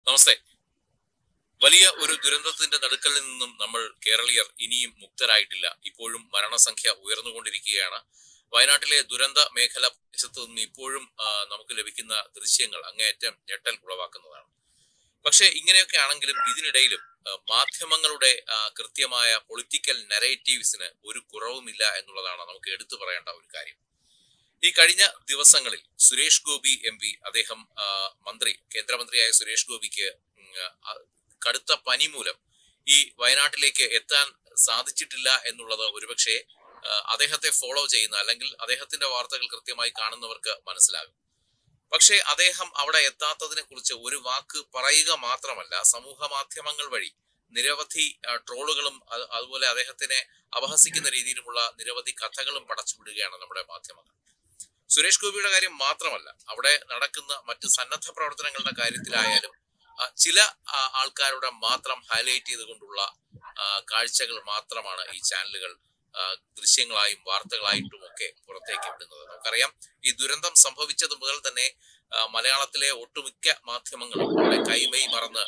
നമസ്തേ. വലിയ ഒരു ദുരന്തത്തിന്റെ നടുക്കലിൽ നിന്നും നമ്മൾ കേരളീയർ ഇനിയും മുക്തരായിട്ടില്ല. ഇപ്പോഴും മരണസംഖ്യ ഉയർന്നുകൊണ്ടിരിക്കുകയാണ്. വയനാട്ടിലെ ദുരന്ത മേഖല പ്രദേശത്ത് നിന്ന് ഇപ്പോഴും നമുക്ക് ലഭിക്കുന്ന ദൃശ്യങ്ങൾ അങ്ങേയറ്റം ഞെട്ടൽ ഉളവാക്കുന്നതാണ്. പക്ഷെ ഇങ്ങനെയൊക്കെ ആണെങ്കിലും ഇതിനിടയിലും മാധ്യമങ്ങളുടെ കൃത്യമായ പൊളിറ്റിക്കൽ നരേറ്റീവ്സിന് ഒരു കുറവുമില്ല എന്നുള്ളതാണ് നമുക്ക് എടുത്തു പറയേണ്ട ഒരു കാര്യം. ഈ കഴിഞ്ഞ ദിവസങ്ങളിൽ സുരേഷ് ഗോപി MP, അദ്ദേഹം കേന്ദ്രമന്ത്രിയായ സുരേഷ് ഗോപിക്ക് കടുത്ത പനി മൂലം ഈ വയനാട്ടിലേക്ക് എത്താൻ സാധിച്ചിട്ടില്ല എന്നുള്ളത് ഒരുപക്ഷെ അദ്ദേഹത്തെ ഫോളോ ചെയ്യുന്ന അല്ലെങ്കിൽ അദ്ദേഹത്തിന്റെ വാർത്തകൾ കൃത്യമായി കാണുന്നവർക്ക് മനസ്സിലാകും. പക്ഷേ അദ്ദേഹം അവിടെ എത്താത്തതിനെ കുറിച്ച് ഒരു വാക്ക് പറയുക മാത്രമല്ല, സമൂഹ മാധ്യമങ്ങൾ വഴി നിരവധി ട്രോളുകളും അതുപോലെ അദ്ദേഹത്തിനെ അപഹസിക്കുന്ന രീതിയിലുമുള്ള നിരവധി കഥകളും പടച്ചുവിടുകയാണ് നമ്മുടെ മാധ്യമങ്ങൾ. സുരേഷ് ഗോപിയുടെ കാര്യം മാത്രമല്ല, അവിടെ നടക്കുന്ന മറ്റ് സന്നദ്ധ പ്രവർത്തനങ്ങളുടെ കാര്യത്തിലായാലും ചില ആൾക്കാരുടെ മാത്രം ഹൈലൈറ്റ് ചെയ്തുകൊണ്ടുള്ള കാഴ്ചകൾ മാത്രമാണ് ഈ ചാനലുകൾ ദൃശ്യങ്ങളായും വാർത്തകളായിട്ടും ഒക്കെ പുറത്തേക്ക് വിടുന്നത്. നമുക്കറിയാം, ഈ ദുരന്തം സംഭവിച്ചത് മുതൽ തന്നെ മലയാളത്തിലെ ഒട്ടുമിക്ക മാധ്യമങ്ങളും അവിടെ കൈമൈ മറന്ന്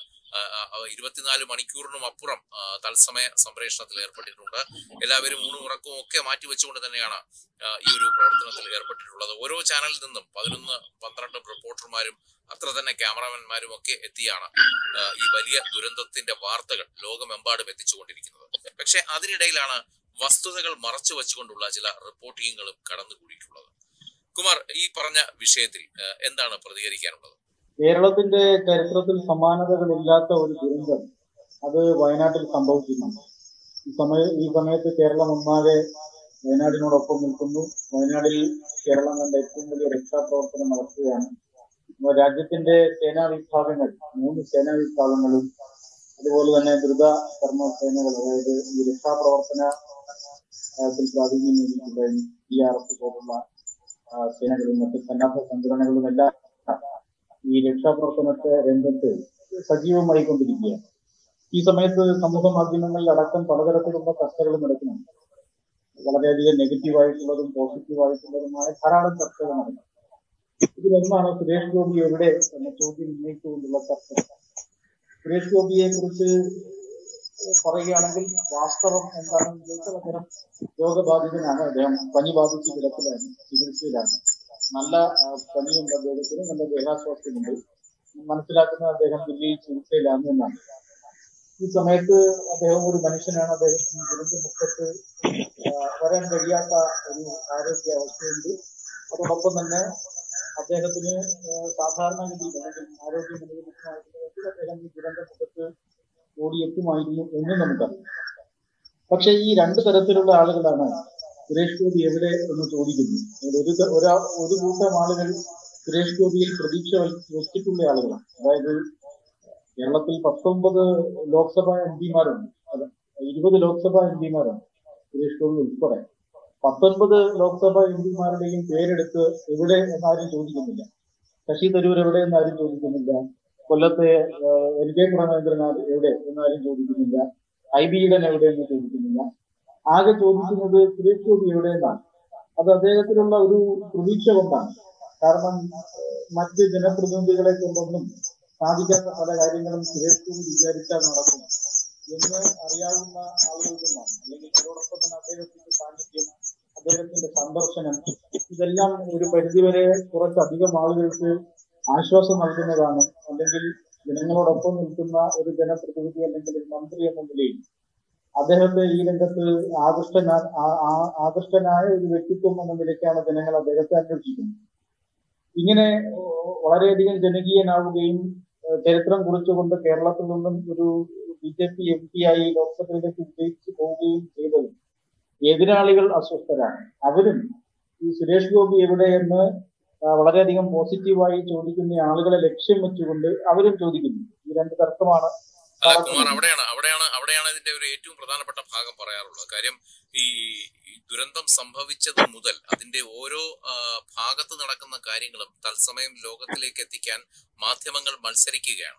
24 മണിക്കൂറിനും അപ്പുറം തത്സമയ സംപ്രേഷണത്തിൽ ഏർപ്പെട്ടിട്ടുണ്ട്. എല്ലാവരും ഊണും ഉറക്കവും ഒക്കെ മാറ്റിവെച്ചുകൊണ്ട് തന്നെയാണ് ഈ ഒരു പ്രവർത്തനത്തിൽ ഏർപ്പെട്ടിട്ടുള്ളത്. ഓരോ ചാനലിൽ നിന്നും 11-12 റിപ്പോർട്ടർമാരും അത്ര തന്നെ ക്യാമറാമാൻമാരും ഒക്കെ എത്തിയാണ് ഈ വലിയ ദുരന്തത്തിന്റെ വാർത്തകൾ ലോകമെമ്പാടും എത്തിച്ചുകൊണ്ടിരിക്കുന്നത്. പക്ഷെ അതിനിടയിലാണ് വസ്തുതകൾ മറച്ചു വെച്ചുകൊണ്ടുള്ള ചില റിപ്പോർട്ടിങ്ങുകളും കടന്നുകൂടിയിട്ടുള്ളത്. കുമാർ, ഈ പറഞ്ഞ വിഷയത്തിൽ എന്താണ് പ്രതികരിക്കാനുള്ളത്? കേരളത്തിന്റെ ചരിത്രത്തിൽ സമാനതകളില്ലാത്ത ഒരു ദുരന്തം അത് വയനാട്ടിൽ സംഭവിക്കുന്നുണ്ട്. ഈ സമയത്ത് കേരളം ഒന്നാകെ വയനാടിനോടൊപ്പം നിൽക്കുന്നു. വയനാട്ടിൽ കേരളം കണ്ട ഏറ്റവും വലിയ രക്ഷാപ്രവർത്തനം നടത്തുകയാണ്. രാജ്യത്തിന്റെ സേനാ വിഭാഗങ്ങൾ, 3 സേനാ വിഭാഗങ്ങളും അതുപോലെ തന്നെ ദ്രുത കർമ്മസേനകൾ, അതായത് ഈ രക്ഷാപ്രവർത്തനത്തിൽ പ്രാവീണ്യം നേടിയിട്ടുള്ള DRF പോലുള്ള സേനകളും മറ്റ് സന്നദ്ധ സംഘടനകളും എല്ലാം ഈ രക്ഷാപ്രവർത്തനത്തെ രംഗത്ത് സജീവമായിക്കൊണ്ടിരിക്കുകയാണ്. ഈ സമയത്ത് സമൂഹ മാധ്യമങ്ങളിൽ അടക്കം പലതരത്തിലുള്ള ചർച്ചകൾ നടക്കുന്നുണ്ട്. വളരെയധികം നെഗറ്റീവായിട്ടുള്ളതും പോസിറ്റീവായിട്ടുള്ളതുമായ ധാരാളം ചർച്ചകൾ നടക്കുന്നു. ഇതിലൊന്നാണ് സുരേഷ് ഗോപി എവിടെ എന്ന ചോദ്യം ഉന്നയിച്ചുകൊണ്ടുള്ള ചർച്ച. സുരേഷ് ഗോപിയെ കുറിച്ച് പറയുകയാണെങ്കിൽ വാസ്തവം എന്താണെന്ന് ചോദിച്ചാൽ അദ്ദേഹം രോഗബാധിതനാണ്. അദ്ദേഹം പനി ബാധിച്ച് കിടപ്പിലാണ്, ചികിത്സയിലാണ്. നല്ല പനിയുണ്ട് അദ്ദേഹത്തിന്, നല്ല ദേഹാസ്വാസ്ഥ്യമുണ്ട്. മനസ്സിലാക്കുന്ന അദ്ദേഹം ദില്ലിയിൽ ചികിത്സയിലാണ് എന്നാണ്. ഈ സമയത്ത് അദ്ദേഹം ഒരു മനുഷ്യനാണ്. അദ്ദേഹത്തിന് ദുരന്തമുഖത്ത് വരാൻ കഴിയാത്ത ഒരു ആരോഗ്യ അവസ്ഥയുണ്ട്. അതോടൊപ്പം തന്നെ അദ്ദേഹത്തിന് സാധാരണഗതിയിൽ അല്ലെങ്കിൽ ആരോഗ്യ നിലനിൽപ്പുമായിട്ടുള്ള അദ്ദേഹം ഈ ദുരന്തമുഖത്ത് ഓടിയെത്തുമായിരുന്നു എന്ന് നമുക്കറിയാം. പക്ഷെ ഈ 2 തരത്തിലുള്ള ആളുകളാണ് സുരേഷ് ഗോപി എവിടെ എന്ന് ചോദിക്കുന്നു. ഒരു കൂട്ടം ആളുകൾ സുരേഷ് ഗോപിയിൽ പ്രതീക്ഷ വെച്ചിട്ടുള്ള ആളുകളാണ്. അതായത് കേരളത്തിൽ 19 ലോക്സഭാ MP-മാരുണ്ട്, 20 ലോക്സഭാ MP-മാരുണ്ട്, സുരേഷ് ഗോപി ഉൾപ്പെടെ. 19 ലോക്സഭാ MP-മാരുടെയും പേരെടുത്ത് എവിടെ എന്നാരും ചോദിക്കുന്നില്ല. ശശി തരൂർ എവിടെ എന്നാരും ചോദിക്കുന്നില്ല. കൊല്ലത്തെ NK പ്രേമചന്ദ്രൻ എവിടെ എന്നാരും ചോദിക്കുന്നില്ല. IB ഈഡൻ എവിടെ എന്ന് ചോദിക്കുന്നില്ല. ആകെ ചോദിക്കുന്നത് സുരേഷ് ഗോപി എവിടെയെന്നാണ്. അത് അദ്ദേഹത്തിനുള്ള ഒരു പ്രതീക്ഷ കൊണ്ടാണ്. കാരണം മറ്റ് ജനപ്രതിനിധികളെ കൊണ്ടൊന്നും സാധിക്കാത്ത പല കാര്യങ്ങളും സുരേഷ് ഗോപി വിചാരിച്ചാൽ നടക്കും എന്ന് അറിയാവുന്ന ആളുകൾക്കൊന്നാണ്. അല്ലെങ്കിൽ അതോടൊപ്പം തന്നെ അദ്ദേഹത്തിന്റെ സാന്നിധ്യം, അദ്ദേഹത്തിന്റെ സന്ദർശനം, ഇതെല്ലാം ഒരു പരിധിവരെ കുറച്ചധികം ആളുകൾക്ക് ആശ്വാസം നൽകുന്നതാണ്. അല്ലെങ്കിൽ ജനങ്ങളോടൊപ്പം നിൽക്കുന്ന ഒരു ജനപ്രതിനിധി അല്ലെങ്കിൽ ഒരു മന്ത്രി എന്ന നിലയിൽ അദ്ദേഹത്തെ ഈ രംഗത്ത് ആകൃഷ്ടനായ ഒരു വ്യക്തിത്വം എന്ന നിലയ്ക്കാണ് ജനങ്ങൾ അദ്ദേഹത്തെ അന്വേഷിക്കുന്നത്. ഇങ്ങനെ വളരെയധികം ജനകീയനാവുകയും ചരിത്രം കുറിച്ചുകൊണ്ട് കേരളത്തിൽ നിന്നും ഒരു BJP MP ആയി ലോക്സഭയിലേക്ക് വിജയിച്ചു പോവുകയും ചെയ്തത് എതിരാളികൾ അസ്വസ്ഥരാണ്. അവരും ഈ സുരേഷ് ഗോപി എവിടെയെന്ന് വളരെയധികം പോസിറ്റീവായി ചോദിക്കുന്ന ആളുകളെ ലക്ഷ്യം വെച്ചുകൊണ്ട് അവരും ചോദിക്കുന്നു. ഈ 2 തർക്കമാണ്. കുമാർ, അവിടെയാണ് ഇതിന്റെ ഒരു ഏറ്റവും പ്രധാനപ്പെട്ട ഭാഗം പറയാറുള്ളത്. കാര്യം ഈ ദുരന്തം സംഭവിച്ചത് മുതൽ അതിന്റെ ഓരോ ഭാഗത്ത് നടക്കുന്ന കാര്യങ്ങളും തത്സമയം ലോകത്തിലേക്ക് എത്തിക്കാൻ മാധ്യമങ്ങൾ മത്സരിക്കുകയാണ്.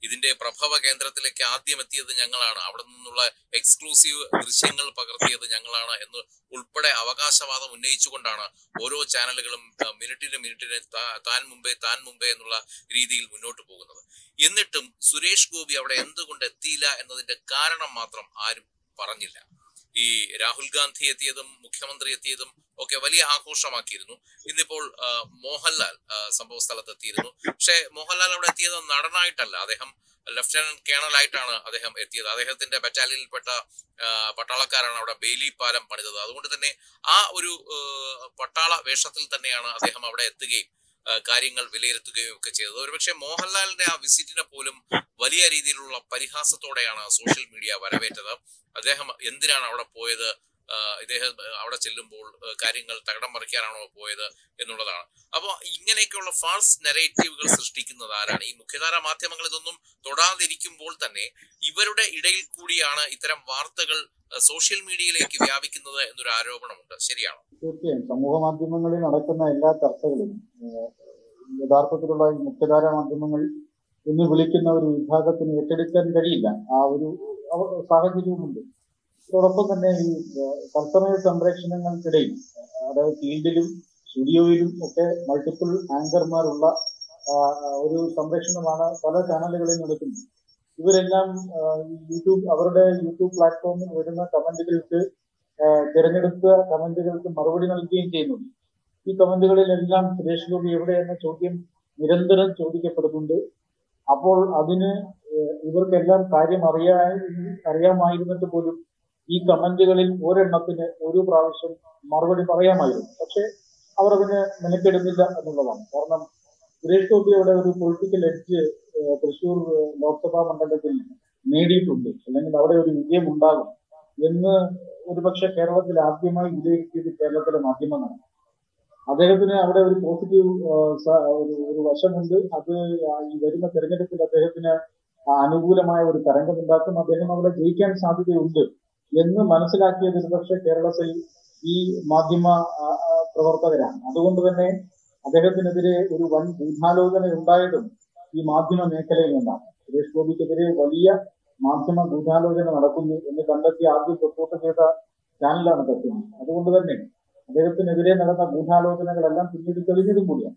ഇതിന്റെ പ്രഭവ കേന്ദ്രത്തിലേക്ക് ആദ്യം എത്തിയത് ഞങ്ങളാണ്, അവിടെ നിന്നുള്ള എക്സ്ക്ലൂസീവ് ദൃശ്യങ്ങൾ പകർത്തിയത് ഞങ്ങളാണ് എന്ന് ഉൾപ്പെടെ അവകാശവാദം ഉന്നയിച്ചുകൊണ്ടാണ് ഓരോ ചാനലുകളും മിനിറ്റിന് താൻ മുമ്പേ എന്നുള്ള രീതിയിൽ മുന്നോട്ട് പോകുന്നത്. എന്നിട്ടും സുരേഷ് ഗോപി അവിടെ എന്തുകൊണ്ട് എത്തിയില്ല എന്നതിന്റെ കാരണം മാത്രം ആരും പറഞ്ഞില്ല. ഈ രാഹുൽ ഗാന്ധി എത്തിയതും മുഖ്യമന്ത്രി എത്തിയതും ഒക്കെ വലിയ ആഘോഷമാക്കിയിരുന്നു. ഇന്നിപ്പോൾ മോഹൻലാൽ സംഭവ സ്ഥലത്ത് എത്തിയിരുന്നു. പക്ഷെ മോഹൻലാൽ അവിടെ എത്തിയത് നടനായിട്ടല്ല, അദ്ദേഹം ലഫ്റ്റനന്റ് കേണലായിട്ടാണ് അദ്ദേഹം എത്തിയത്. അദ്ദേഹത്തിന്റെ ബറ്റാലിയനിൽപ്പെട്ട പട്ടാളക്കാരാണ് അവിടെ ബെയിലി പാലം പണിതത്. അതുകൊണ്ട് തന്നെ ആ ഒരു പട്ടാള വേഷത്തിൽ തന്നെയാണ് അദ്ദേഹം അവിടെ എത്തുകയും കാര്യങ്ങൾ വിലയിരുത്തുകയും ഒക്കെ ചെയ്തത്. ഒരുപക്ഷെ മോഹൻലാലിന്റെ ആ വിസിറ്റിനെ പോലും വലിയ രീതിയിലുള്ള പരിഹാസത്തോടെയാണ് സോഷ്യൽ മീഡിയ വരവേറ്റത്. അദ്ദേഹം എന്തിനാണ് അവിടെ പോയത്, ഇദ്ദേഹം അവിടെ ചെല്ലുമ്പോൾ കാര്യങ്ങൾ തകിടം മറിക്കാനാണോ പോയത് എന്നുള്ളതാണ്. അപ്പോൾ ഇങ്ങനെയൊക്കെയുള്ള ഫാൾസ് നെറേറ്റീവുകൾ സൃഷ്ടിക്കുന്നത് ആരാണ്? ഈ മുഖ്യധാര മാധ്യമങ്ങൾ ഇതൊന്നും തൊടാതിരിക്കുമ്പോൾ തന്നെ ഇവരുടെ ഇടയിൽ കൂടിയാണ് ഇത്തരം വാർത്തകൾ സോഷ്യൽ മീഡിയയിലേക്ക് വ്യാപിക്കുന്നത് എന്നൊരു ആരോപണമുണ്ട്. ശരിയാണോ? തീർച്ചയായും സമൂഹ മാധ്യമങ്ങളിൽ നടക്കുന്ന എല്ലാ ചർച്ചകളും യഥാർത്ഥത്തിലുള്ള മുഖ്യധാര മാധ്യമങ്ങൾ എന്ന് വിളിക്കുന്ന ഒരു വിഭാഗത്തിന് ഏറ്റെടുക്കാൻ കഴിയില്ല. ആ ഒരു സാഹചര്യവുമുണ്ട്. അതോടൊപ്പം തന്നെ ഈ തത്സമയ സംപ്രേഷണങ്ങൾക്കിടയിൽ, അതായത് ഫീൽഡിലും സ്റ്റുഡിയോയിലും ഒക്കെ മൾട്ടിപ്പിൾ ആങ്കർമാരുള്ള ഒരു സംപ്രേഷണമാണ് പല ചാനലുകളിൽ നടക്കുന്നത്. ഇവരെല്ലാം അവരുടെ യൂട്യൂബ് പ്ലാറ്റ്ഫോമിൽ വരുന്ന കമന്റുകൾക്ക് തിരഞ്ഞെടുത്ത കമന്റുകൾക്ക് മറുപടി നൽകുകയും ചെയ്യുന്നുണ്ട്. ഈ കമന്റുകളിലെല്ലാം സുരേഷ് ഗോപി എവിടെ എന്ന ചോദ്യം നിരന്തരം ചോദിക്കപ്പെടുന്നുണ്ട്. അപ്പോൾ അതിന് ഇവർക്കെല്ലാം കാര്യം അറിയാമായിരുന്നിട്ട് പോലും ഈ കമന്റുകളിൽ ഒരെണ്ണത്തിന് ഒരു പ്രാവശ്യം മറുപടി പറയാമായിരുന്നു. പക്ഷെ അവർ അതിന് മെനക്കെടുന്നില്ല എന്നുള്ളതാണ്. കാരണം സുരേഷ് ഗോപിയുടെ ഒരു പൊളിറ്റിക്കൽ എഡ്ജ് തൃശൂർ ലോക്സഭാ മണ്ഡലത്തിൽ നേടിയിട്ടുണ്ട്, അല്ലെങ്കിൽ അവിടെ ഒരു വിജയം ഉണ്ടാകും എന്ന് ഒരുപക്ഷെ കേരളത്തിൽ ആദ്യമായി വിലയിരുത്തിയത് കേരളത്തിലെ മാധ്യമങ്ങളാണ്. അദ്ദേഹത്തിന് അവിടെ ഒരു പോസിറ്റീവ് ഒരു വശമുണ്ട്. അത് ഈ വരുന്ന തെരഞ്ഞെടുപ്പിൽ അദ്ദേഹത്തിന് അനുകൂലമായ ഒരു തരംഗമുണ്ടാക്കും, അദ്ദേഹം അവിടെ ജയിക്കാൻ സാധ്യതയുണ്ട് എന്ന് മനസ്സിലാക്കിയത് ഒരുപക്ഷെ കേരളത്തിൽ ഈ മാധ്യമ പ്രവർത്തകരാണ്. അതുകൊണ്ട് തന്നെ അദ്ദേഹത്തിനെതിരെ ഒരു വൻ ഗൂഢാലോചന ഉണ്ടായതും ഈ മാധ്യമ മേഖലയിൽ നിന്നാണ്. സുരേഷ് ഗോപിക്കെതിരെ വലിയ മാധ്യമ ഗൂഢാലോചന നടക്കുന്നു എന്ന് കണ്ടെത്തി ആദ്യം റിപ്പോർട്ട് ചെയ്ത ചാനലാണ് തത്വമി. അതുകൊണ്ട് തന്നെ അദ്ദേഹത്തിനെതിരെ നടന്ന ഗൂഢാലോചനകളെല്ലാം പിന്നീട് തെളിഞ്ഞതും കൂടിയാണ്.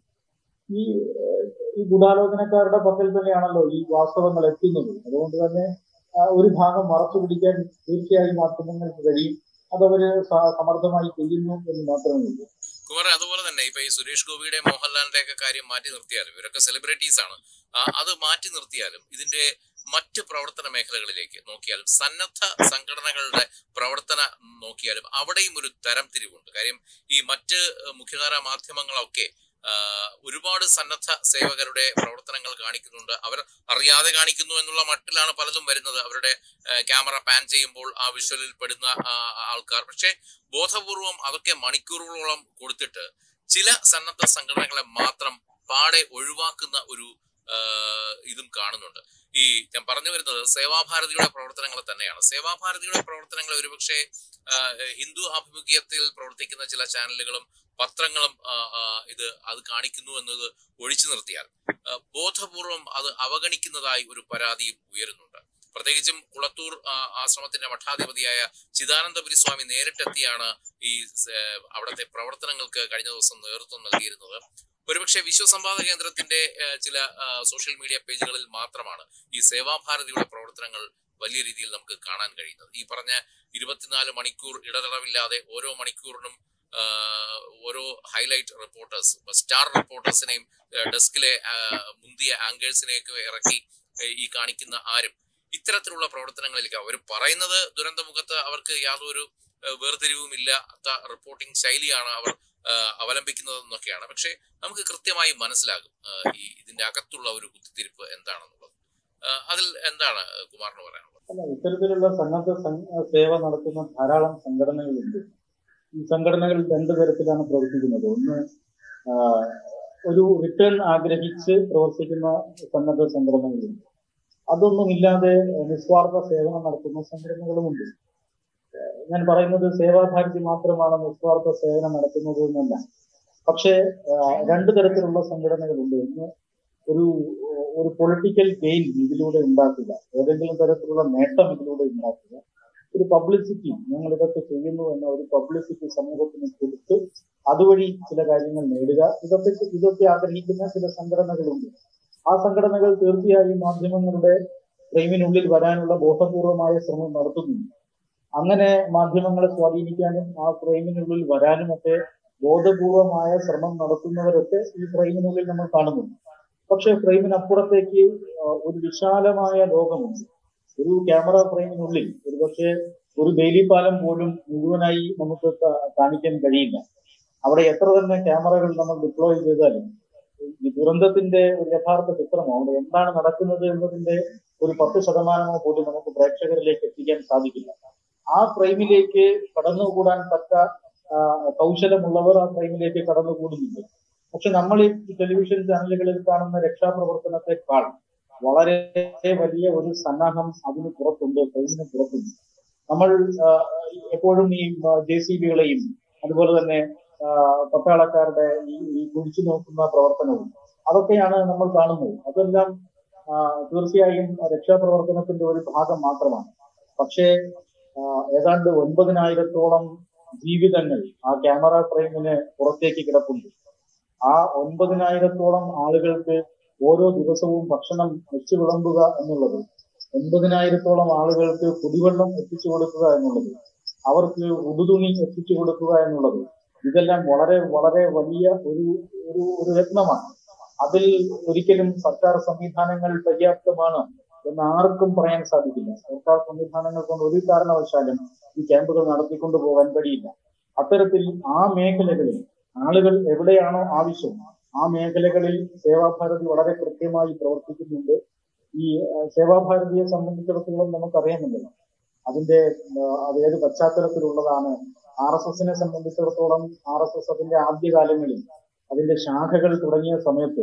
ഈ ഗൂഢാലോചനക്കാരുടെ പക്കൽ തന്നെയാണല്ലോ ഈ വാസ്തവങ്ങൾ എത്തുന്നത്. അതുകൊണ്ട് തന്നെ ഒരു ഭാഗം മറച്ചു പിടിക്കാൻ തീർച്ചയായും മാധ്യമങ്ങൾക്ക് കഴിയും. അതവര് സമർത്ഥമായി ചെയ്യുന്നു എന്ന് മാത്രമേ ഉള്ളൂ. കുമാർ, അതുപോലെ തന്നെ ഇപ്പൊ ഈ സുരേഷ് ഗോപിയുടെ മോഹൻലാലിന്റെ ഒക്കെ കാര്യം മാറ്റി നിർത്തിയാലും, ഇവരൊക്കെ സെലിബ്രിറ്റീസ് ആണ്, അത് മാറ്റി നിർത്തിയാലും ഇതിന്റെ മറ്റ് പ്രവർത്തന മേഖലകളിലേക്ക് നോക്കിയാലും, സന്നദ്ധ സംഘടനകളുടെ പ്രവർത്തന നോക്കിയാലും അവിടെയും ഒരു തരം തിരിവുണ്ട്. കാര്യം ഈ മറ്റ് മുഖ്യധാര മാധ്യമങ്ങളൊക്കെ ഒരുപാട് സന്നദ്ധ സേവകരുടെ പ്രവർത്തനങ്ങൾ കാണിക്കുന്നുണ്ട്. അവർ അറിയാതെ കാണിക്കുന്നു എന്നുള്ള മട്ടിലാണ് പലതും വരുന്നത്. അവരുടെ ക്യാമറ പാൻ ചെയ്യുമ്പോൾ ആ വിഷ്വലിൽ പെടുന്ന ആൾക്കാർ. പക്ഷെ ബോധപൂർവം അതൊക്കെ മണിക്കൂറുകളോളം കൊടുത്തിട്ട് ചില സന്നദ്ധ സംഘടനകളെ മാത്രം പാടെ ഒഴിവാക്കുന്ന ഒരു ഇതും കാണുന്നുണ്ട്. ഈ ഞാൻ പറഞ്ഞു വരുന്നത് സേവാഭാരതിയുടെ പ്രവർത്തനങ്ങൾ തന്നെയാണ്. സേവാഭാരതിയുടെ പ്രവർത്തനങ്ങൾ ഒരുപക്ഷെ ഹിന്ദു ആഭിമുഖ്യത്തിൽ പ്രവർത്തിക്കുന്ന ചില ചാനലുകളും പത്രങ്ങളും അത് കാണിക്കുന്നു എന്നത് ഒഴിച്ചു നിർത്തിയാൽ ബോധപൂർവം അത് അവഗണിക്കുന്നതായി ഒരു പരാതിയും ഉയരുന്നുണ്ട്. പ്രത്യേകിച്ചും കുളത്തൂർ ആശ്രമത്തിന്റെ മഠാധിപതിയായ ചിദാനന്ദപുരി സ്വാമി നേരിട്ടെത്തിയാണ് ഈ അവിടുത്തെ പ്രവർത്തനങ്ങൾക്ക് കഴിഞ്ഞ ദിവസം നേതൃത്വം നൽകിയിരുന്നത്. ഒരുപക്ഷെ വിശ്വസംവാദ കേന്ദ്രത്തിന്റെ ചില സോഷ്യൽ മീഡിയ പേജുകളിൽ മാത്രമാണ് ഈ സേവാഭാരതിയുടെ പ്രവർത്തനങ്ങൾ വലിയ രീതിയിൽ നമുക്ക് കാണാൻ കഴിയുന്നത്. ഈ പറഞ്ഞ 24 മണിക്കൂർ ഇടതടവില്ലാതെ ഓരോ മണിക്കൂറിനും ഓരോ ഹൈലൈറ്റ് റിപ്പോർട്ടേഴ്സ്, സ്റ്റാർ റിപ്പോർട്ടേഴ്സിനെയും ഡെസ്കിലെ മുന്തിയ ആങ്കേഴ്സിനെയൊക്കെ ഇറക്കി ഈ കാണിക്കുന്ന ആരും ഇത്തരത്തിലുള്ള പ്രവർത്തനങ്ങളിലേക്ക്, അവർ പറയുന്നത് ദുരന്തമുഖത്ത് അവർക്ക് യാതൊരു വേർതിരിവും ഇല്ലാത്ത റിപ്പോർട്ടിംഗ് ശൈലിയാണ് അവർ അവലംബിക്കുന്നതെന്നൊക്കെയാണ്. പക്ഷെ നമുക്ക് കൃത്യമായി മനസ്സിലാകും ഇതിന്റെ അകത്തുള്ള ഒരു കുത്തിത്തിരിപ്പ് എന്താണെന്നുള്ളത്. അതിൽ എന്താണ് കുമാറിന് പറയാനുള്ളത്? അല്ല, ഇത്തരത്തിലുള്ള സന്നദ്ധ സേവ നടത്തുന്ന ധാരാളം സംഘടനകളുണ്ട്. ഈ സംഘടനകൾ രണ്ടു തരത്തിലാണ് പ്രവർത്തിക്കുന്നത്. ഒന്ന്, ഒരു റിട്ടേൺ ആഗ്രഹിച്ച് പ്രവർത്തിക്കുന്ന സന്നദ്ധ സംഘടനകളുണ്ട്. അതൊന്നുമില്ലാതെ നിസ്വാർത്ഥ സേവനം നടത്തുന്ന സംഘടനകളുമുണ്ട്. ഞാൻ പറയുന്നത് സേവാഭാരതി മാത്രമാണ് നിസ്വാർത്ഥ സേവനം നടത്തുന്നത് എന്നല്ല. പക്ഷേ രണ്ടു തരത്തിലുള്ള സംഘടനകളുണ്ട്. ഒന്ന്, ഒരു ഒരു പൊളിറ്റിക്കൽ ഗെയിൻ ഇതിലൂടെ ഉണ്ടാക്കുക, ഏതെങ്കിലും തരത്തിലുള്ള നേട്ടം ഇതിലൂടെ ഉണ്ടാക്കുക, ഒരു പബ്ലിസിറ്റി, ഞങ്ങൾ ഇതൊക്കെ ചെയ്യുന്നു എന്ന ഒരു പബ്ലിസിറ്റി സമൂഹത്തിന് കൊടുത്ത് അതുവഴി ചില കാര്യങ്ങൾ നേടുക, ഇതൊക്കെ ആഗ്രഹിക്കുന്ന ചില സംഘടനകളുണ്ട്. ആ സംഘടനകൾ തീർച്ചയായും മാധ്യമങ്ങളുടെ ഫ്രെയിമിനുള്ളിൽ വരാനുള്ള ബോധപൂർവമായ ശ്രമം നടത്തുന്നുണ്ട്. അങ്ങനെ മാധ്യമങ്ങളെ സ്വാധീനിക്കാനും ആ ഫ്രെയിമിനുള്ളിൽ വരാനും ഒക്കെ ബോധപൂർവമായ ശ്രമം നടത്തുന്നവരൊക്കെ ഈ ഫ്രെയിമിനുള്ളിൽ നമ്മൾ കാണുന്നുണ്ട്. പക്ഷെ ഫ്രെയിമിനപ്പുറത്തേക്ക് ഒരു വിശാലമായ ലോകമുണ്ട്. ഒരു ക്യാമറ ഫ്രെയിമിനുള്ളിൽ ഒരുപക്ഷെ ഒരു ബെയിലി പാലം പോലും മുഴുവനായി നമുക്ക് കാണിക്കാൻ കഴിയില്ല. അവിടെ എത്ര തന്നെ ക്യാമറകൾ നമ്മൾ ഡിപ്ലോയ് ചെയ്താലും ഈ ദുരന്തത്തിന്റെ ഒരു യഥാർത്ഥ ചിത്രമോ അവിടെ എന്താണ് നടക്കുന്നത് എന്നതിന്റെ ഒരു 10% പോലും നമുക്ക് പ്രേക്ഷകരിലേക്ക് എത്തിക്കാൻ സാധിക്കില്ല. ആ ഫ്രെയിമിലേക്ക് കടന്നുകൂടാൻ തക്ക കൗശലമുള്ളവർ ആ ഫ്രെയിമിലേക്ക് കടന്നുകൂടുന്നുണ്ട്. പക്ഷെ നമ്മൾ ഈ ടെലിവിഷൻ ചാനലുകളിൽ കാണുന്ന രക്ഷാപ്രവർത്തനത്തെക്കാൾ വളരെ വലിയ ഒരു സന്നാഹം അതിന് പുറത്തുണ്ട്, ഫ്രെയിമിന് പുറത്തുണ്ട്. നമ്മൾ എപ്പോഴും ഈ JCBകളെയും അതുപോലെ തന്നെ പട്ടാളക്കാരുടെ ഈ കുഴിച്ചു നോക്കുന്ന പ്രവർത്തനവും അതൊക്കെയാണ് നമ്മൾ കാണുന്നത്. അതെല്ലാം തീർച്ചയായും രക്ഷാപ്രവർത്തനത്തിന്റെ ഒരു ഭാഗം മാത്രമാണ്. പക്ഷേ ഏതാണ്ട് 9,000-ഓളം ജീവിതങ്ങൾ ആ ക്യാമറ ഫ്രെയിമിന് പുറത്തേക്ക് കിടപ്പുണ്ട്. ആ 9,000-ഓളം ആളുകൾക്ക് ഓരോ ദിവസവും ഭക്ഷണം വെച്ചു വിളമ്പുക എന്നുള്ളത്, 9,000-ഓളം ആളുകൾക്ക് കുടിവെള്ളം എത്തിച്ചു കൊടുക്കുക എന്നുള്ളത്, അവർക്ക് ഉടുതുണി എത്തിച്ചു കൊടുക്കുക എന്നുള്ളത്, ഇതെല്ലാം വളരെ വളരെ വലിയ ഒരു രത്നമാണ്. അതിൽ ഒരിക്കലും സർക്കാർ സംവിധാനങ്ങൾ പര്യാപ്തമാണ് എന്ന് ആർക്കും പറയാൻ സാധിക്കില്ല. സർക്കാർ സംവിധാനങ്ങൾ കൊണ്ട് ഒരു കാരണവശാലും ഈ ക്യാമ്പുകൾ നടത്തിക്കൊണ്ടു പോകാൻ കഴിയില്ല. അത്തരത്തിൽ ആ മേഖലകളിൽ ആളുകൾ എവിടെയാണോ ആവശ്യം ആ മേഖലകളിൽ സേവാഭാരതി വളരെ കൃത്യമായി പ്രവർത്തിക്കുന്നുണ്ട്. ഈ സേവാഭാരതിയെ സംബന്ധിച്ചിടത്തോളം നമുക്കറിയാമല്ലോ അത് ഏത് പശ്ചാത്തലത്തിലുള്ളതാണ്. RSSനെ സംബന്ധിച്ചിടത്തോളം RSS അതിന്റെ ആദ്യകാലങ്ങളിൽ അതിന്റെ ശാഖകൾ തുടങ്ങിയ സമയത്ത്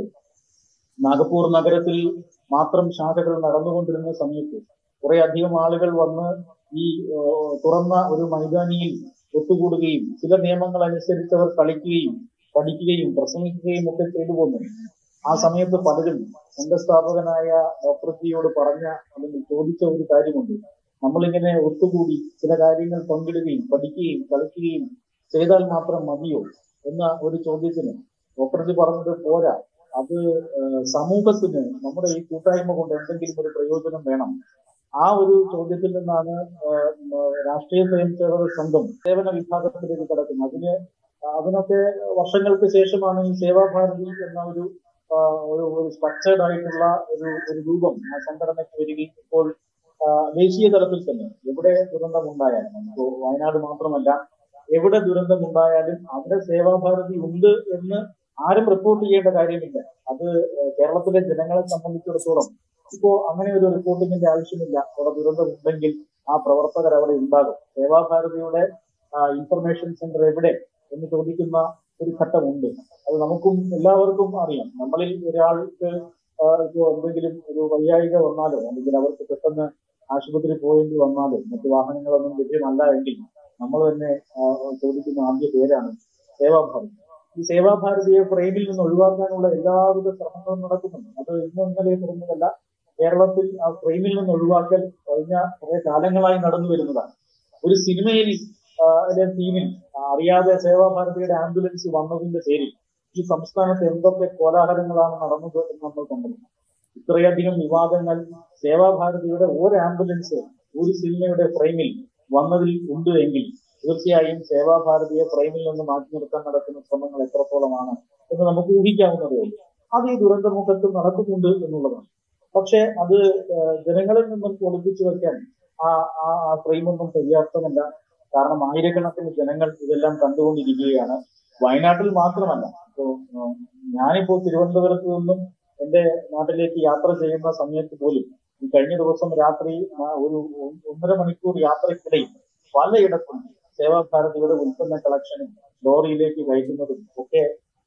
നാഗപ്പൂർ നഗരത്തിൽ മാത്രം ശാഖകൾ നടന്നുകൊണ്ടിരുന്ന സമയത്ത് കുറെ അധികം ആളുകൾ വന്ന് ഈ തുറന്ന ഒരു മൈതാനിയിൽ ഒത്തുകൂടുകയും ചില നിയമങ്ങൾ അനുസരിച്ച് അവർ കളിക്കുകയും പഠിക്കുകയും പ്രസംഗിക്കുകയും ഒക്കെ ചെയ്തു പോന്നു. ആ സമയത്ത് പലരും സംഘസ്ഥാപകനായ ഡോക്ടർ ജിയോട് പറഞ്ഞ അല്ലെങ്കിൽ ചോദിച്ച ഒരു കാര്യമുണ്ട്. നമ്മളിങ്ങനെ ഒത്തുകൂടി ചില കാര്യങ്ങൾ പങ്കിടുകയും പഠിക്കുകയും കളിക്കുകയും ചെയ്താൽ മാത്രം മതിയോ എന്ന ഒരു ചോദ്യത്തിന് ഡോക്ടർ ജി പറഞ്ഞത് പോരാ, അത് സമൂഹത്തിന് നമ്മുടെ ഈ കൂട്ടായ്മ കൊണ്ട് എന്തെങ്കിലും ഒരു പ്രയോജനം വേണം. ആ ഒരു ചോദ്യത്തിൽ നിന്നാണ് രാഷ്ട്രീയ സ്വയംസേവക സംഘം സേവന വിഭാഗത്തിലേക്ക് കടക്കുന്നത്. അതിനൊക്കെ വർഷങ്ങൾക്ക് ശേഷമാണ് ഈ സേവാഭാരതി എന്ന ഒരു സ്ട്രക്ചേർഡ് ആയിട്ടുള്ള ഒരു രൂപം ആ സംഘടനയ്ക്ക് വരികയും ഇപ്പോൾ ദേശീയ തലത്തിൽ തന്നെ എവിടെ ദുരന്തമുണ്ടായാലും, നമുക്ക് വയനാട് മാത്രമല്ല എവിടെ ദുരന്തമുണ്ടായാലും അവിടെ സേവാഭാരതി ഉണ്ട് എന്ന് ആരും റിപ്പോർട്ട് ചെയ്യേണ്ട കാര്യമില്ല. അത് കേരളത്തിലെ ജനങ്ങളെ സംബന്ധിച്ചിടത്തോളം ഇപ്പോ അങ്ങനെ ഒരു റിപ്പോർട്ടിങ്ങിന്റെ ആവശ്യമില്ല. അവിടെ ദുരന്തമുണ്ടെങ്കിൽ ആ പ്രവർത്തകർ അവിടെ ഉണ്ടാകും. സേവാഭാരതിയുടെ ഇൻഫർമേഷൻ സെന്റർ എവിടെ എന്ന് ചോദിക്കുന്ന ഒരു ഘട്ടമുണ്ട്. അത് നമുക്കും എല്ലാവർക്കും അറിയാം. നമ്മളിൽ ഒരാൾക്ക് ഇപ്പോൾ എന്തെങ്കിലും ഒരു വയ്യായിക വന്നാലോ അല്ലെങ്കിൽ അവർക്ക് പെട്ടെന്ന് ആശുപത്രി പോയേണ്ടി വന്നാലോ മറ്റു വാഹനങ്ങളൊന്നും ലഭ്യമല്ല എങ്കിൽ നമ്മൾ തന്നെ ചോദിക്കുന്ന ആദ്യ പേരാണ് സേവാഭാരതി. ഈ സേവാഭാരതിയെ ഫ്രെയിമിൽ നിന്ന് ഒഴിവാക്കാനുള്ള എല്ലാവിധ ശ്രമങ്ങളും നടക്കുന്നുണ്ട്. അത് ഇന്നലെ തുടങ്ങുന്നതല്ല. കേരളത്തിൽ ആ ഫ്രെയിമിൽ നിന്ന് ഒഴിവാക്കൽ കഴിഞ്ഞ കുറെ കാലങ്ങളായി നടന്നു വരുന്നതാണ്. ഒരു സിനിമയിൽ തീമിൽ അറിയാതെ സേവാഭാരതിയുടെ ആംബുലൻസ് വന്നതിന്റെ പേരിൽ ഈ സംസ്ഥാനത്ത് എന്തൊക്കെ കോലാഹലങ്ങളാണ് നടന്നത് എന്ന് നമ്മൾ കണ്ടത്. ഇത്രയധികം വിവാദങ്ങൾ സേവാഭാരതിയുടെ ഒരു ആംബുലൻസ് ഒരു സിനിമയുടെ ഫ്രെയിമിൽ വന്നതിൽ ഉണ്ട് എങ്കിൽ തീർച്ചയായും സേവാഭാരതിയെ ഫ്രെയിമിൽ നിന്ന് മാറ്റി നിർത്താൻ നടക്കുന്ന ശ്രമങ്ങൾ എത്രത്തോളമാണ് എന്ന് നമുക്ക് ഊഹിക്കാവുന്നതേ ഉള്ളൂ. അത് ഈ ദുരന്തമുഖത്ത് നടക്കുന്നുണ്ട് എന്നുള്ളതാണ്. പക്ഷെ അത് ജനങ്ങളിൽ നിന്നും ഒളിപ്പിച്ചു വെക്കാൻ ആ ഫ്രെയിമൊന്നും പര്യാപ്തമല്ല. കാരണം ആയിരക്കണക്കിന് ജനങ്ങൾ ഇതെല്ലാം കണ്ടുകൊണ്ടിരിക്കുകയാണ്. വയനാട്ടിൽ മാത്രമല്ല, ഇപ്പോ ഞാനിപ്പോ തിരുവനന്തപുരത്ത് നിന്നും എന്റെ നാട്ടിലേക്ക് യാത്ര ചെയ്യുന്ന സമയത്ത് പോലും ഈ കഴിഞ്ഞ ദിവസം രാത്രി ഒരു 1.5 മണിക്കൂർ യാത്രക്കിടയിൽ പലയിടത്തും സേവാഭാരതിയുടെ ഉൽപ്പന്ന കളക്ഷനും ലോറിയിലേക്ക് കയറ്റുന്നതും ഒക്കെ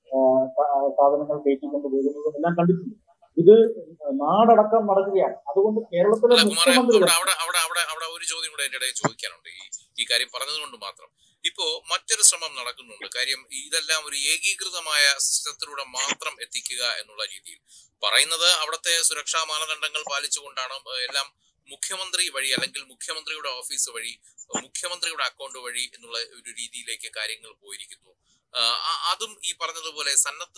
സാധനങ്ങൾ കയറ്റിക്കൊണ്ട് പോകുന്നതും എല്ലാം കണ്ടിട്ടുണ്ട്. ഇത് നാടടക്കം നടക്കുകയാണ്. അതുകൊണ്ട് കേരളത്തിലെ മുഖ്യമന്ത്രി അവിടെ ഒരു ചോദ്യം കൂടെ എന്റെ ഇടയിൽ ചോദിക്കാനുണ്ട്. ഈ കാര്യം പറഞ്ഞതുകൊണ്ട് മാത്രം ഇപ്പോ മറ്റൊരു ശ്രമം നടക്കുന്നുണ്ട്. കാര്യം ഇതെല്ലാം ഒരു ഏകീകൃതമായ സിസ്റ്റത്തിലൂടെ മാത്രം എത്തിക്കുക എന്നുള്ള രീതിയിൽ പറയുന്നത് അവിടുത്തെ സുരക്ഷാ മാനദണ്ഡങ്ങൾ പാലിച്ചുകൊണ്ടാണ് എല്ലാം മുഖ്യമന്ത്രി വഴി അല്ലെങ്കിൽ മുഖ്യമന്ത്രിയുടെ ഓഫീസ് വഴി മുഖ്യമന്ത്രിയുടെ അക്കൗണ്ട് വഴി എന്നുള്ള ഒരു രീതിയിലേക്ക് കാര്യങ്ങൾ പോയിരിക്കുന്നു. അതും ഈ പറഞ്ഞതുപോലെ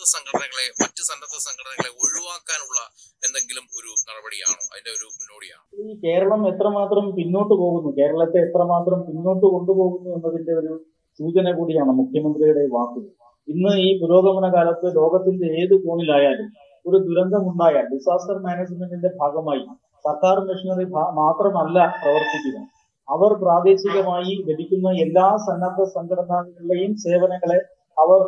മറ്റ് സന്നദ്ധ സംഘടനകളെ ഒഴിവാക്കാനുള്ള എന്തെങ്കിലും ഒരു നടപടിയാണോ, അതിന്റെ ഒരു മുന്നോടിയാണോ? ഈ കേരളം എത്രമാത്രം പിന്നോട്ട് പോകുന്നു, കേരളത്തെ എത്രമാത്രം പിന്നോട്ട് കൊണ്ടുപോകുന്നു എന്നതിന്റെ ഒരു സൂചന കൂടിയാണ് മുഖ്യമന്ത്രിയുടെ വാക്കുകൾ. ഇന്ന് ഈ പുരോഗമന കാലത്ത് ലോകത്തിന്റെ ഏത് കോണിലായാലും ഒരു ദുരന്തമുണ്ടായാൽ ഡിസാസ്റ്റർ മാനേജ്മെന്റിന്റെ ഭാഗമായി സർക്കാർ മെഷീനറി മാത്രമല്ല പ്രവർത്തിക്കുക. അവർ പ്രാദേശികമായി ലഭിക്കുന്ന എല്ലാ സന്നദ്ധ സംഘടനകളുടെയും സേവനങ്ങളെ അവർ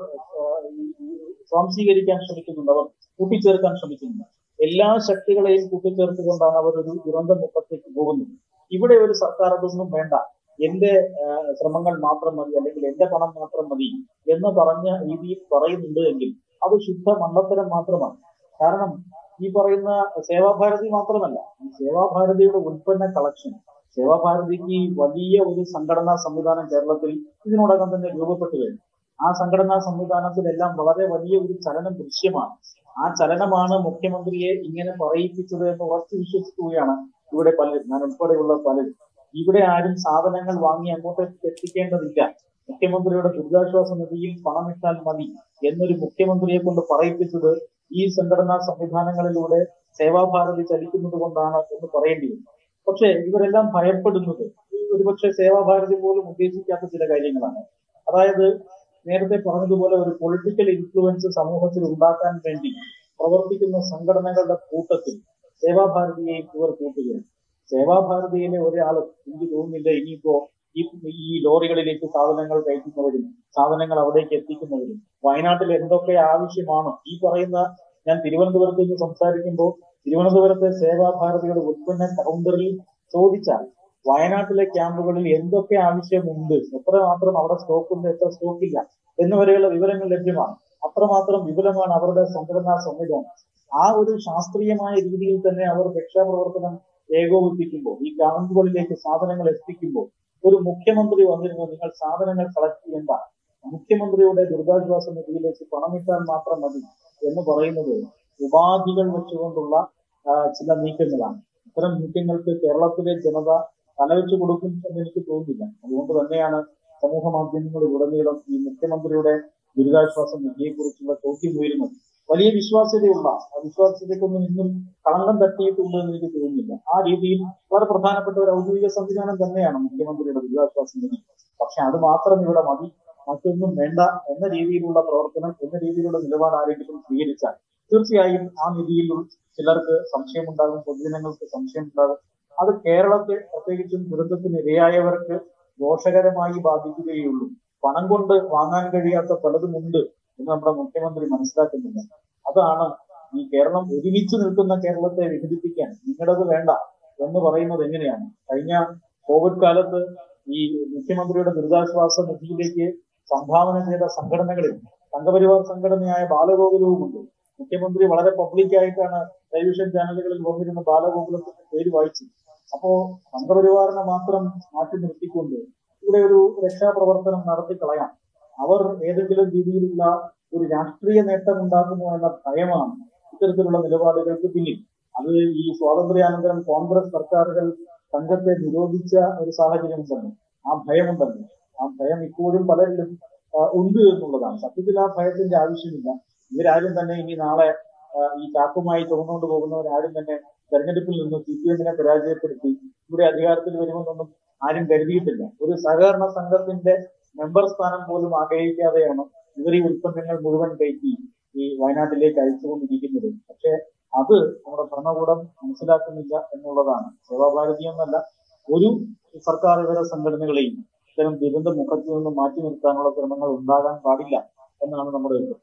സ്വാംശീകരിക്കാൻ ശ്രമിക്കുന്നുണ്ട്, അവർ കൂട്ടിച്ചേർക്കാൻ ശ്രമിക്കുന്നുണ്ട്. എല്ലാ ശക്തികളെയും കൂട്ടിച്ചേർത്തുകൊണ്ടാണ് അവർ ഒരു ദുരന്ത മുഖത്തേക്ക് പോകുന്നത്. ഇവിടെ ഒരു സർക്കാർ അതൊന്നും വേണ്ട, എന്റെ ശ്രമങ്ങൾ മാത്രം മതി അല്ലെങ്കിൽ എന്റെ പണം മാത്രം മതി എന്ന് പറഞ്ഞ രീതിയിൽ പറയുന്നുണ്ട് എങ്കിൽ അത് ശുദ്ധ മണ്ടത്തരം മാത്രമാണ്. കാരണം ഈ പറയുന്ന സേവാഭാരതി മാത്രമല്ല, ഈ സേവാഭാരതിയുടെ ഉൽപ്പന്ന കളക്ഷൻ, സേവാഭാരതിക്ക് വലിയ ഒരു സംഘടനാ സംവിധാനം കേരളത്തിൽ ഇതിനോടകം തന്നെ രൂപപ്പെട്ടു കഴിഞ്ഞു. ആ സംഘടനാ സംവിധാനത്തിലെല്ലാം വളരെ വലിയ ഒരു ചലനം ദൃശ്യമാണ്. ആ ചലനമാണ് മുഖ്യമന്ത്രിയെ ഇങ്ങനെ പറയിപ്പിച്ചത് എന്ന് ഉറച്ചു വിശ്വസിക്കുകയാണ് ഇവിടെ പലരും, ഞാൻ ഉൾപ്പെടെയുള്ള പലരും. ഇവിടെ ആരും സാധനങ്ങൾ വാങ്ങി അങ്ങോട്ടേക്ക് എത്തിക്കേണ്ടതില്ല, മുഖ്യമന്ത്രിയുടെ ദുരിതാശ്വാസ നിധിയിൽ പണമിട്ടാൽ മതി എന്നൊരു മുഖ്യമന്ത്രിയെ കൊണ്ട് പറയിപ്പിച്ചത് ഈ സംഘടനാ സംവിധാനങ്ങളിലൂടെ സേവാഭാരതി ചലിക്കുന്നത് കൊണ്ടാണ് എന്ന് പറയേണ്ടി വരും. പക്ഷെ ഇവരെല്ലാം ഭയപ്പെടുന്നത് ഒരുപക്ഷെ സേവാഭാരതി പോലും ഉദ്ദേശിക്കാത്ത ചില കാര്യങ്ങളാണ്. അതായത് നേരത്തെ പറഞ്ഞതുപോലെ ഒരു പൊളിറ്റിക്കൽ ഇൻഫ്ലുവൻസ് സമൂഹത്തിൽ ഉണ്ടാക്കാൻ വേണ്ടി പ്രവർത്തിക്കുന്ന സംഘടനകളുടെ കൂട്ടത്തിൽ സേവാഭാരതിയെയും ഇവർ കൂട്ടുകയാണ്. സേവാഭാരതിയിലെ ഒരാളും എനിക്ക് തോന്നുന്നില്ല ഇനിയിപ്പോ ഈ ലോറികളിലേക്ക് സാധനങ്ങൾ കയറ്റുന്നവരും സാധനങ്ങൾ അവിടേക്ക് എത്തിക്കുന്നവരും വയനാട്ടിൽ എന്തൊക്കെ ആവശ്യമാണ് ഈ പറയുന്ന, ഞാൻ തിരുവനന്തപുരത്ത് നിന്ന് സംസാരിക്കുമ്പോൾ തിരുവനന്തപുരത്തെ സേവാഭാരതിയുടെ ഉൽപ്പന്ന കൗണ്ടറിൽ ചോദിച്ചാൽ വയനാട്ടിലെ ക്യാമ്പുകളിൽ എന്തൊക്കെ ആവശ്യമുണ്ട്, എത്രമാത്രം അവിടെ സ്റ്റോക്കുണ്ട്, എത്ര സ്റ്റോക്കില്ല എന്നിവരെയുള്ള വിവരങ്ങൾ ലഭ്യമാണ്. അത്രമാത്രം വിപുലമാണ് അവരുടെ സംഘടനാ സംവിധാനം. ആ ഒരു ശാസ്ത്രീയമായ രീതിയിൽ തന്നെ അവർ രക്ഷാപ്രവർത്തനം ഏകോപിപ്പിക്കുമ്പോൾ, ഈ ക്യാമ്പുകളിലേക്ക് സാധനങ്ങൾ എത്തിക്കുമ്പോൾ ഒരു മുഖ്യമന്ത്രി വന്നിരുന്നു, നിങ്ങൾ സാധനങ്ങൾ കളക്ട് ചെയ്യേണ്ട, മുഖ്യമന്ത്രിയുടെ ദുരിതാശ്വാസ നിധിയിലേക്ക് പണമിട്ടാൽ മാത്രം മതി എന്ന് പറയുന്നത് ഉപാധികൾ വെച്ചുകൊണ്ടുള്ള ചില നീക്കങ്ങളാണ്. ഇത്തരം നീക്കങ്ങൾക്ക് കേരളത്തിലെ ജനത തലവെച്ചു കൊടുക്കും എന്ന് എനിക്ക് തോന്നുന്നില്ല. അതുകൊണ്ട് തന്നെയാണ് സമൂഹ മാധ്യമങ്ങളിൽ ഉടനീളം ഈ മുഖ്യമന്ത്രിയുടെ ദുരിതാശ്വാസ നിധിയെക്കുറിച്ചുള്ള ചോദ്യം ഉയരുന്നത്. വലിയ വിശ്വാസ്യതയുള്ള, വിശ്വാസ്യതയ്ക്കൊന്നും ഇന്നും കളങ്കം തട്ടിയിട്ടുണ്ട് എന്ന് എനിക്ക് തോന്നുന്നില്ല. ആ രീതിയിൽ വളരെ പ്രധാനപ്പെട്ട ഒരു ഔദ്യോഗിക സംവിധാനം തന്നെയാണ് മുഖ്യമന്ത്രിയുടെ ദുരിതാശ്വാസ നിധി. പക്ഷെ അത് മാത്രം ഇവിടെ മതി, മറ്റൊന്നും വേണ്ട എന്ന രീതിയിലുള്ള പ്രവർത്തനം, എന്ന രീതിയിലുള്ള നിലപാട് ആരെങ്കിലും സ്വീകരിച്ചാൽ തീർച്ചയായും ആ നിധിയിൽ ചിലർക്ക് സംശയമുണ്ടാകും, പൊതുജനങ്ങൾക്ക് സംശയമുണ്ടാകും. അത് കേരളത്തെ പ്രത്യേകിച്ചും ദുരന്തത്തിന് ഇരയായവർക്ക് ദോഷകരമായി ബാധിക്കുകയുള്ളൂ. പണം കൊണ്ട് വാങ്ങാൻ കഴിയാത്ത പലതുമുണ്ട് എന്ന് നമ്മുടെ മുഖ്യമന്ത്രി മനസ്സിലാക്കുന്നില്ല. അതാണ് ഈ കേരളം ഒരുമിച്ച് നിൽക്കുന്ന കേരളത്തെ വിഘടിപ്പിക്കാൻ നിങ്ങളുടേത് വേണ്ട എന്ന് പറയുന്നത് എങ്ങനെയാണ്? കഴിഞ്ഞ കോവിഡ് കാലത്ത് ഈ മുഖ്യമന്ത്രിയുടെ ദുരിതാശ്വാസ നിധിയിലേക്ക് സംഭാവന ചെയ്ത സംഘടനകളിൽ സംഘപരിവാർ സംഘടനയായ ബാലഗോകുലവുമുണ്ട്. മുഖ്യമന്ത്രി വളരെ പബ്ലിക്കായിട്ടാണ് ടെലിവിഷൻ ചാനലുകളിൽ വന്നിരുന്ന ബാലഗോകുലത്തിന്റെ പേര് വായിച്ചത്. അപ്പോ സംഘപരിവാറിനെ മാത്രം മാറ്റി നിർത്തിക്കൊണ്ട് ഇവിടെ ഒരു രക്ഷാപ്രവർത്തനം നടത്തി കളയാം, അവർ ഏതെങ്കിലും രീതിയിലുള്ള ഒരു രാഷ്ട്രീയ നേട്ടം ഉണ്ടാക്കുമോ എന്ന ഭയമാണ് ഇത്തരത്തിലുള്ള നിലപാടുകൾക്ക് പിന്നിൽ. അത് ഈ സ്വാതന്ത്ര്യാനന്തരം കോൺഗ്രസ് സർക്കാരുകൾ സംഘത്തെ നിരോധിച്ച ഒരു സാഹചര്യം തന്നെ ആ ഭയമുണ്ടല്ലോ. ആ ഭയം ഇപ്പോഴും പലരിലും ഉണ്ട് എന്നുള്ളതാണ്. സത്യത്തിൽ ആ ഭയത്തിന്റെ ആവശ്യമില്ല. ഇവരാരും തന്നെ ഇനി നാളെ ഈ ചാക്കുമായി ചുമന്നുകൊണ്ട് പോകുന്നവരാരും തന്നെ തെരഞ്ഞെടുപ്പിൽ നിന്ന് CPM-നെ പരാജയപ്പെടുത്തി ഇവിടെ അധികാരത്തിൽ വരുമെന്നൊന്നും ആരും കരുതിയിട്ടില്ല. ഒരു സഹകരണ സംഘത്തിന്റെ മെമ്പർ സ്ഥാനം പോലും ആഗ്രഹിക്കാതെയാണ് ഇവർ ഈ ഉൽപ്പന്നങ്ങൾ മുഴുവൻ കയറ്റി ഈ വയനാട്ടിലേക്ക് അയച്ചുകൊണ്ടിരിക്കുന്നത്. പക്ഷെ അത് നമ്മുടെ ഭരണകൂടം മനസ്സിലാക്കുന്നില്ല എന്നുള്ളതാണ്. സേവാഭാരതി എന്നല്ല, ഒരു സർക്കാർ ഇതര സംഘടനകളെയും ഇത്തരം ദുരന്ത മുഖത്ത് നിന്ന് മാറ്റി നിർത്താനുള്ള ശ്രമങ്ങൾ ഉണ്ടാകാൻ പാടില്ല എന്നാണ് നമ്മുടെ അഭിപ്രായം.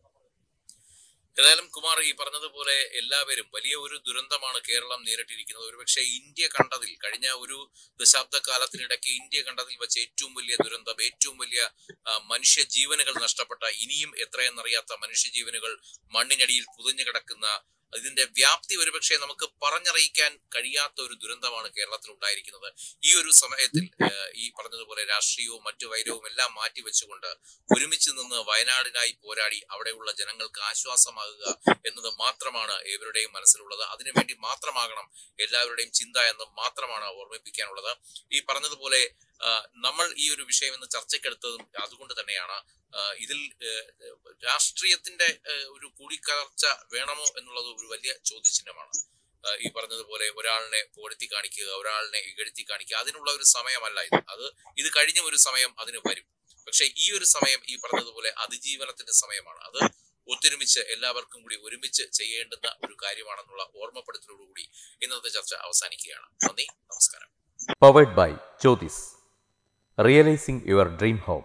ഏതായാലും കുമാർ ഈ പറഞ്ഞതുപോലെ എല്ലാവരും വലിയ ഒരു ദുരന്തമാണ് കേരളം നേരിട്ടിരിക്കുന്നത്. ഒരുപക്ഷെ ഇന്ത്യ കണ്ടതിൽ, കഴിഞ്ഞ ഒരു ദശാബ്ദ കാലത്തിനിടയ്ക്ക് ഇന്ത്യ കണ്ടതിൽ വെച്ച് ഏറ്റവും വലിയ ദുരന്തം, ഏറ്റവും വലിയ മനുഷ്യ ജീവനുകൾ നഷ്ടപ്പെട്ട, ഇനിയും എത്രയെന്നറിയാത്ത മനുഷ്യജീവനുകൾ മണ്ണിനടിയിൽ പുതഞ്ഞു കിടക്കുന്ന ഇതിന്റെ വ്യാപ്തി ഒരുപക്ഷെ നമുക്ക് പറഞ്ഞറിയിക്കാൻ കഴിയാത്ത ഒരു ദുരന്തമാണ് കേരളത്തിൽ ഉണ്ടായിരിക്കുന്നത്. ഈ ഒരു സമയത്തിൽ ഈ പറഞ്ഞതുപോലെ രാഷ്ട്രീയവും മറ്റു വൈരവും എല്ലാം മാറ്റിവെച്ചുകൊണ്ട് ഒരുമിച്ച് നിന്ന് വയനാടിനായി പോരാടി അവിടെയുള്ള ജനങ്ങൾക്ക് ആശ്വാസമാകുക എന്നത് മാത്രമാണ് ഏവരുടെയും മനസ്സിലുള്ളത്. അതിനുവേണ്ടി മാത്രമാകണം എല്ലാവരുടെയും ചിന്ത എന്ന് മാത്രമാണ് ഓർമ്മിപ്പിക്കാനുള്ളത്. ഈ പറഞ്ഞതുപോലെ നമ്മൾ ഈ ഒരു വിഷയം ഇന്ന് ചർച്ചയ്ക്കെടുത്തതും അതുകൊണ്ട് തന്നെയാണ്. ഇതിൽ രാഷ്ട്രീയത്തിന്റെ ഒരു കൂടിക്കലർച്ച വേണമോ എന്നുള്ളത് ഒരു വലിയ ചോദ്യചിഹ്നമാണ്. ഈ പറഞ്ഞതുപോലെ ഒരാളിനെ പുകഴ്ത്തി കാണിക്കുക, ഒരാളിനെ ഇകഴ്ത്തി കാണിക്കുക, അതിനുള്ള ഒരു സമയമല്ല ഇത് കഴിഞ്ഞ ഒരു സമയം അതിന് വരും. പക്ഷെ ഈ ഒരു സമയം ഈ പറഞ്ഞതുപോലെ അതിജീവനത്തിന്റെ സമയമാണ്. അത് ഒത്തൊരുമിച്ച് എല്ലാവർക്കും കൂടി ഒരുമിച്ച് ചെയ്യേണ്ടുന്ന ഒരു കാര്യമാണെന്നുള്ള ഓർമ്മപ്പെടുത്തലോടുകൂടി ഇന്നത്തെ ചർച്ച അവസാനിക്കുകയാണ്. നന്ദി, നമസ്കാരം. Powered by Jyotis. Realizing your dream home.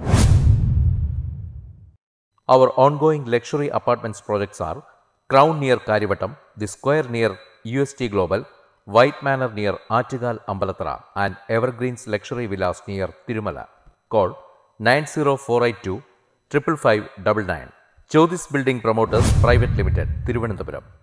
Our ongoing luxury apartments projects are Crown near Karivattam, The Square near UST Global, White Manor near Aattugal Ambalathara, and Evergreens Luxury Villas near Tirumala. Call 90482 55599. Jyotis Building Promoters Private Limited, Thiruvananthapuram.